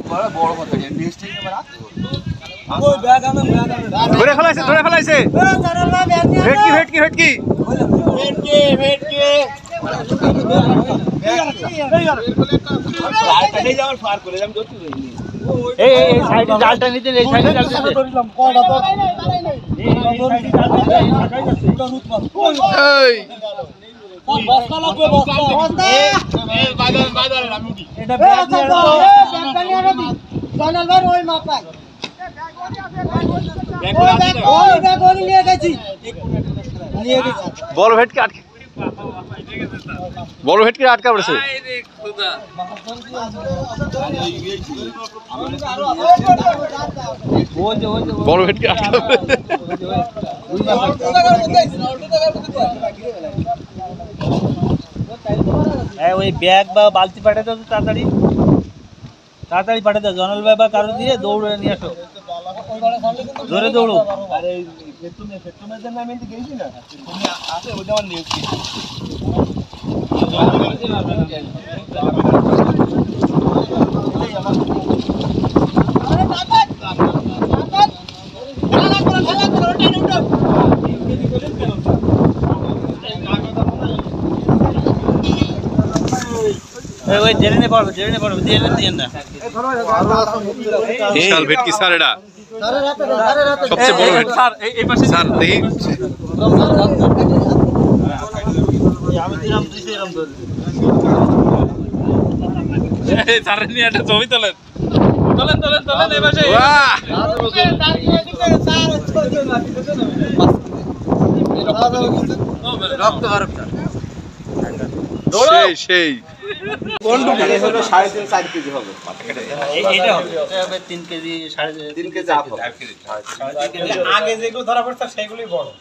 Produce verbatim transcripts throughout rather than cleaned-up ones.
বড় কথা next time আবার আসতে ওই ব্যাগ আনো ব্যাগ আনো ধরে ফেলাইছে ধরে ফেলাইছে ভেটকি ভেটকি ভেটকি ভেটকি ভেটকি কাটে যাওয়ার ফার করে আমি ধরতে পারিনি এই এই সাইডে জালটা নিতে এই সাইডে জালটা নিতে ধরিলাম কয়টা তো এই সাইডে জালটা লাগাই যাচ্ছে পুরো রুট মাছ এই কোন বস্তা লাগবে বস্তা বস্তা এই বাজার বাজারে আমি দি এটা ব্যাগ নিয়ে দাও ব্যাগটা নিয়ে আনো দি জানাল ভাই ওই মাপায় ওই ব্যাগ ওই ব্যাগ ওই নিয়ে গেছি নিয়ে গেছি বড় ভেটকি আটকে বড় ভেটকি আটকা পড়েছে বড় ভেটকি আটকা হ্যাঁ ওই ব্যাগ বা বালতি পাঠাতে দাও তাড়াতাড়ি তাড়াতাড়ি পাঠাতে দাও জনাল ভাই বা কারো দিয়ে দৌড়ে নিয়ে আসো জোরে দৌড়ো আরে তুমি পেট্রোমের জন্য আমি গেছি না তুমি আসে ওটা আমার নিউজ কি ওই জেনে পড়বে জেনে পড়বে জেনে দিয়ে না বিশাল ভেটকি স্যার এটা সবচেয়ে বড় ভেটকি স্যার এই পাশে স্যার দেখি আমি দিলাম দুইশো গ্রাম ধরে এই স্যার নিয়ে একটা ছবি তোলেন তোলেন তোলেন তোলেন এই পাশে বাহ রক্ত বারকটা সেই সেই বন্ধু মানে হলো সাড়ে তিন চার কেজি হবে এইটা হবে এটা হবে তিন কেজি সাড়ে তিন কেজি আপ হবে আগে যেগুলো ধরা পড়ছে সেগুলোই বড়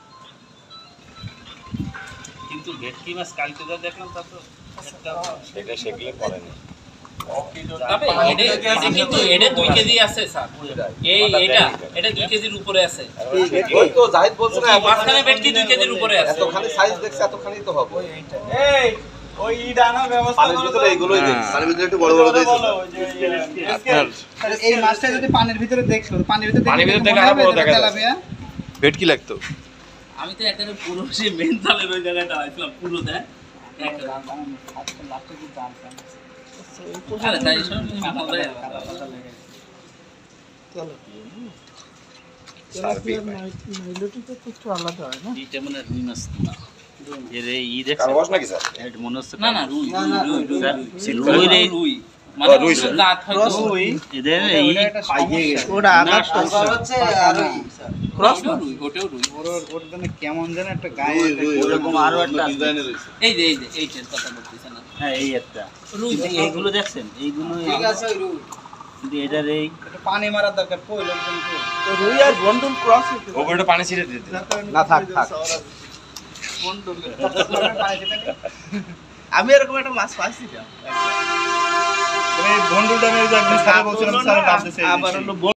কিন্তু ভেটকি মাছ কালকে যা দেখলাম তা তো সেটা সেগুলো পড়ে না তবে এটা এটা কিন্তু এটা দুই কেজি আছে স্যার এই এটা এটা দুই কেজির উপরে আছে ওই তো জাহিদ বলছ না মাঝখানে ভেটকি দুই কেজির উপরে আছে এতখানি সাইজ দেখছে এতখানি তো হবে এই ওই ইডানা ব্যবস্থা পানির ভিতরে এগুলোই দেখছি পানির ভিতরে একটু বড় বড় দিয়েছে এই মাছটা যদি পানির ভিতরে দেখছো পানির ভিতরে পানির ভিতরে দেখলে আরো বড় দেখা যাবে ভেটকি লাগতো আমি তো একেবারে পুরো সেই মেন্টালের ওই জায়গায় দাঁড়াইছিলাম পুরো দেখ আরে তাই সব মাথা দেয় এইটা মানে রুই মাছ এর ই দেখছ কারবাস নাকি স্যার এটা মনে হচ্ছে না না রুই রুই রুই রুই রে রুই মানে রুই স্যার। দাঁত হয়তো রুই এদের এই পাইয়ে গেছে ওটা আকাশ হচ্ছে আর ওই ক্রস রুই ওটাও রুই ওর ওর জন্য কেমন যেন একটা গায়ে ওরকম আরো একটা আছে। ডিজাইনের হইছে এই যে এই যে এইটার কথা বলতেছেন না হ্যাঁ এই একটা রুই কিন্তু এইগুলো দেখছেন এইগুলো ঠিক আছে ওই রুই কিন্তু এটার এই একটু পানি মারার দরকার কই লোকজন কই রুই আর বন্ডল ক্রস ওপরে পানি ছিটে দিতে না থাক থাক আমি এরকম একটা মাছ পাইছি না এই বন্ডলটা আমি একদিন স্যার বলছিলাম স্যার নাম দিছে আবার হলো